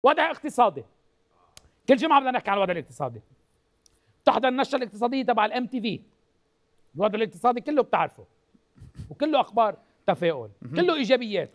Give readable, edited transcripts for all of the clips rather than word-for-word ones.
وضع اقتصادي. كل جمعه بدنا نحكي عن الوضع الاقتصادي. بتحضر النشره الاقتصاديه تبع الام تي في، الوضع الاقتصادي كله بتعرفه وكله اخبار تفاؤل، كله ايجابيات.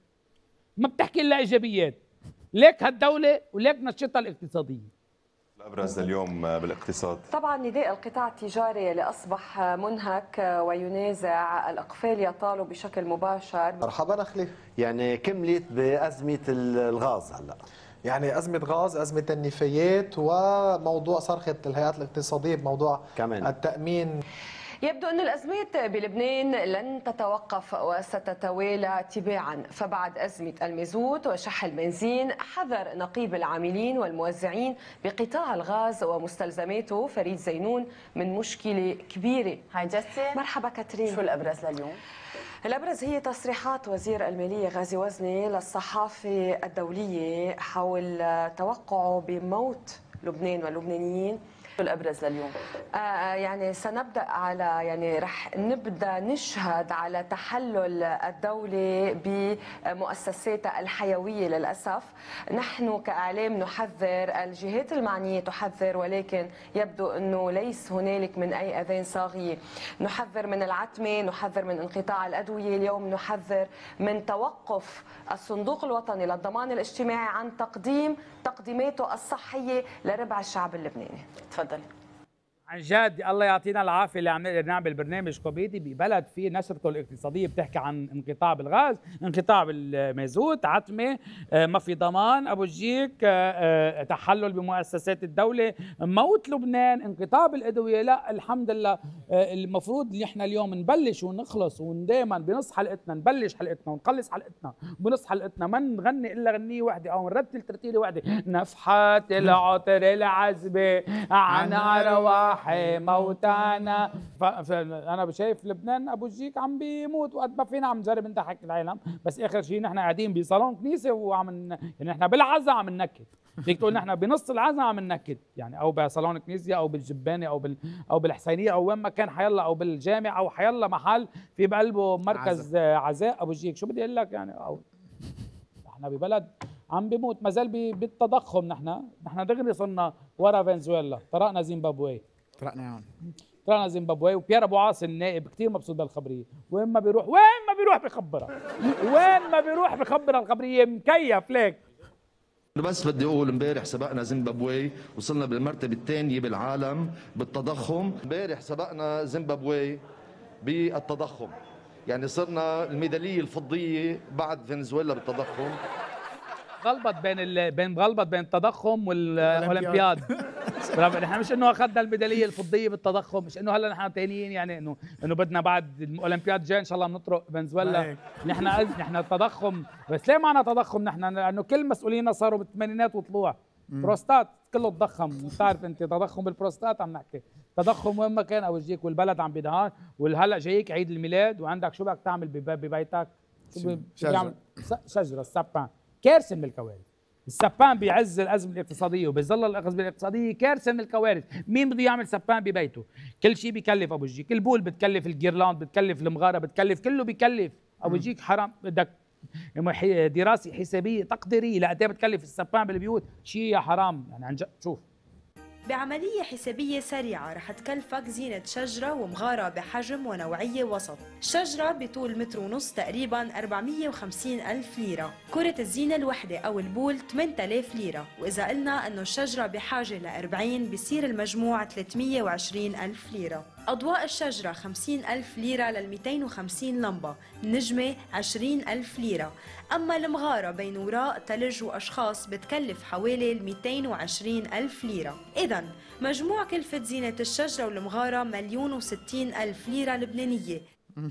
ما بتحكي الا ايجابيات. ليك هالدوله وليك نشرتها الاقتصاديه. الأبرز اليوم بالاقتصاد طبعا نداء القطاع التجاري اللي أصبح منهك وينازع الأقفال يطالوا بشكل مباشر. مرحبا أخلي. يعني كملت بأزمة الغاز هلأ، يعني أزمة غاز، أزمة النفايات، وموضوع صرخة الهيئات الاقتصادية بموضوع كمان التأمين. يبدو أن الأزمات بلبنان لن تتوقف وستتوالى تباعا، فبعد أزمة المازوت وشح البنزين حذر نقيب العاملين والموزعين بقطاع الغاز ومستلزماته فريد زينون من مشكلة كبيرة. هاي جسي. مرحبا كاترين. شو الأبرز لليوم؟ الأبرز هي تصريحات وزير المالية غازي وزني للصحافة الدولية حول توقعه بموت لبنان واللبنانيين. شو الأبرز لليوم؟ يعني سنبدأ على رح نبدأ نشهد على تحلل الدولة بمؤسساتها الحيوية للأسف. نحن كإعلام نحذر، الجهات المعنية تحذر، ولكن يبدو أنه ليس هنالك من أي أذان صاغية. نحذر من العتمة، نحذر من انقطاع الأدوية، اليوم نحذر من توقف الصندوق الوطني للضمان الاجتماعي عن تقديم تقديماته الصحية لربع الشعب اللبناني. تفضل. عن جد الله يعطينا العافيه اللي عم نقدر نعمل برنامج كوميدي ببلد فيه نشرته الاقتصاديه بتحكي عن انقطاع بالغاز، انقطاع بالمازوت، عتمه، ما في ضمان، ابو الجيك، تحلل بمؤسسات الدوله، موت لبنان، انقطاع بالادويه. لا الحمد لله. المفروض اللي احنا اليوم نبلش ونخلص ودائما بنص حلقتنا نبلش حلقتنا ونخلص حلقتنا بنص حلقتنا، ما نغني الا غنيه وحده او نرتل ترتيله وحده. نفحات العطر العذبه عن رواح موتانا. فانا شايف لبنان ابو الجيك عم بيموت، وقد ما فينا عم نجرب نضحك العالم، بس اخر شيء نحن قاعدين بصالون كنيسه يعني نحن بالعزا عم ننكد. فيك تقول نحن بنص العزا عم ننكد، يعني او بصالون كنيسه او بالجبانه او بالحسينيه او وين ما كان حيلا، او بالجامع او حيلا محل في بقلبه مركز عزاء ابو الجيك. شو بدي اقول لك يعني؟ او نحن ببلد عم بيموت ما زال بالتضخم. نحن دغري صرنا ورا فنزويلا، طرقنا زيمبابوي، طلعنا زيمبابوي. وبيير ابو عاصم النائب كثير مبسوط بالخبريه، وين ما بيروح بخبرها، وين ما بيروح بخبرها الخبريه، مكيف ليك. بس بدي اقول امبارح سبقنا زيمبابوي، وصلنا بالمرتبه الثانيه بالعالم بالتضخم. امبارح سبقنا زيمبابوي بالتضخم، يعني الميداليه الفضيه بعد فنزويلا بالتضخم. غلبت بين التضخم والاولمبياد. نحن مش انه اخذنا الميداليه الفضيه بالتضخم، مش انه هلا نحن تانيين، يعني انه بدنا بعد الاولمبياد جاي ان شاء الله بنطرق فنزويلا. نحن التضخم، بس ليه معنا تضخم نحن؟ لانه كل مسؤولينا صاروا بالثمانينات وطلوع بروستات كله تضخم. بتعرف انت تضخم بالبروستات عم نحكي، تضخم وين ما كان ابو الجيك، والبلد عم بيدهان. وهلا جايك عيد الميلاد وعندك شو بدك تعمل ببيتك؟ شجره السبان، كارثه من الكوارث. السبان بيعز الازمه الاقتصاديه وبيظل الازمه الاقتصاديه كارثه من الكوارث. مين بده يعمل سبان ببيته؟ كل شيء بكلف ابو الجيك، البول بتكلف، الجيرلاند بتكلف، المغاره بتكلف، كله بكلف ابو الجيك. حرام. بدك دراسه حسابيه تقديريه لقد ايه بتكلف السبان بالبيوت، شيء يا حرام يعني عن جد. شوف، بعملية حسابية سريعة رح تكلفك زينة شجرة ومغارة بحجم ونوعية وسط. الشجرة بطول 1.5 متر تقريبا 450 ألف ليرة، كرة الزينة الوحدة أو البول 8000 ليرة، وإذا قلنا أنه الشجرة بحاجة ل40 بصير المجموع 320 ألف ليرة. أضواء الشجرة 50 ألف ليرة لل250 لمبة، النجمة 20 ألف ليرة. أما المغارة بين وراء ثلج وأشخاص بتكلف حوالي 220 ألف ليرة. إذن مجموع كلفة زينة الشجرة والمغارة 1,060,000 ليرة لبنانية.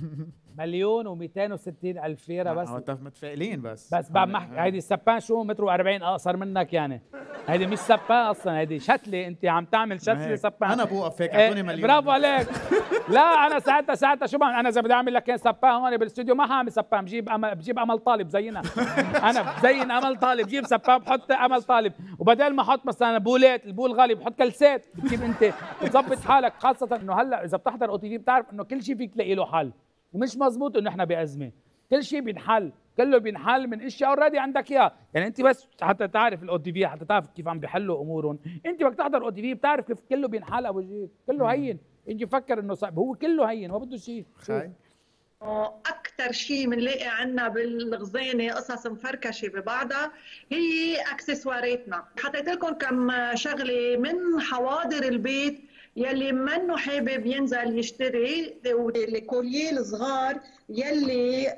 1,260,000 ليرة بس. متفائلين بس بعد ما احكي هيدي السبان شو 1.40 اقصر منك يعني. هيدي مش سبان اصلا، هيدي شتله. انت عم تعمل شتله سبان. انا بوقف هيك اعطوني مليون. برافو عليك. لا انا ساعتها شو بعمل؟ انا اذا بدي اعمل لك سبان هون بالاستوديو ما حاعمل سبان، بجيب امل طالب زينا. انا بزين امل طالب، بجيب سبان بحط امل طالب، وبدل ما احط مثلا بولات، البول غالي، بحط كلسات. بتجيب انت بتظبط حالك، خاصه انه هلا اذا بتحضر او تي في بتعرف انه كل شيء فيك تلاقي له حل. ومش مزبوط انه احنا بازمه، كل شيء بينحل، كله بينحل من اشياء اوريدي عندك اياها. يعني انت بس حتى تعرف الاو تي في، حتى تعرف كيف عم بيحلوا امورهم، انت بدك تحضر او تي في بتعرف كيف كله بينحل. ابو جيد كله هين، انت فكر انه صعب، هو كله هين ما بده شيء. أكثر شيء بنلاقي عنا بالخزانة قصص مفركشة ببعضها هي أكسسواراتنا. حطيت لكم كم شغلة من حواضر البيت يلي منه حابب ينزل يشتري، الكوليه الصغار يلي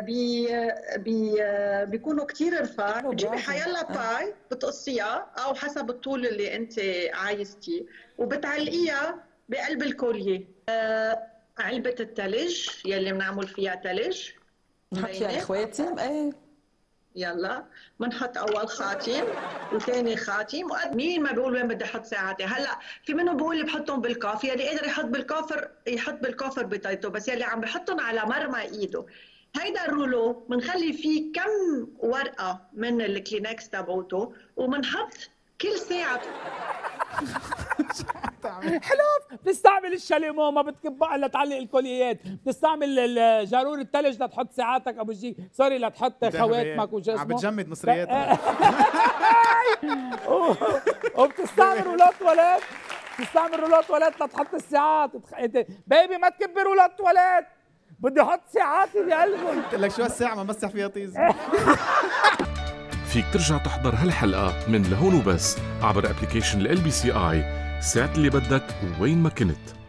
بيكونوا كتير رفاع. بتجيبي حيلا باي بتقصيها أو حسب الطول اللي أنت عايزتيه وبتعلقيها بقلب الكوليه. علبة الثلج يلي بنعمل فيها ثلج نحط فيها خواتم. ايه يلا بنحط اول خاتم وثاني خاتم. مين ما بيقول وين بدي احط ساعتي. هلا في منهم بيقول لي بحطهم بالكافر، يلي قادر يحط بالكافر يحط بالكافر بتايته، بس يلي عم بحطهم على مرمى ايده. هيدا الرولو بنخلي فيه كم ورقه من الكلينكس تبعوته وبنحط كل ساعه. حلو. بتستعمل الشاليمو ما بتكبها الا تعلق الكوليات، بتستعمل جارور الثلج لتحط ساعاتك ابو جي، سوري لتحط خواتمك وشو اسمه، عم بتجمد مصرياتك. وبتستعمل رولات تواليت، بتستعمل رولات تواليت لتحط الساعات. بيبي ما تكبي رولات تواليت، بدي احط ساعاتي بقلبهم. قلت لك شو هالساعه ما مسح فيها طيز. فيك ترجع تحضر هالحلقة من لهون وبس عبر ابليكيشن ال LBCI ساعة اللي بدك وين ما كنت.